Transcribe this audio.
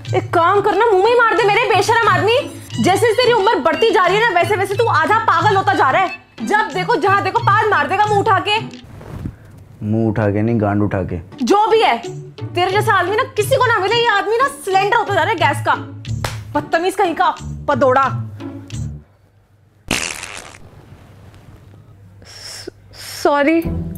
एक काम करना, मुंह में ही मार दे मेरे बेशरम आदमी। जैसे तेरी उम्र बढ़ती जा रही है ना, वैसे वैसे तू आधा पागल होता जा रहा है। जब देखो जहां देखो पाद मार देगा मुंह उठा के। मुंह उठा के नहीं, गांड उठा के। जो भी है, तेरे जैसा आदमी ना किसी को ना मिले। ये आदमी ना सिलेंडर होता जा रहा है गैस का। बदतमीज कहीं का पदोड़ा। सॉरी।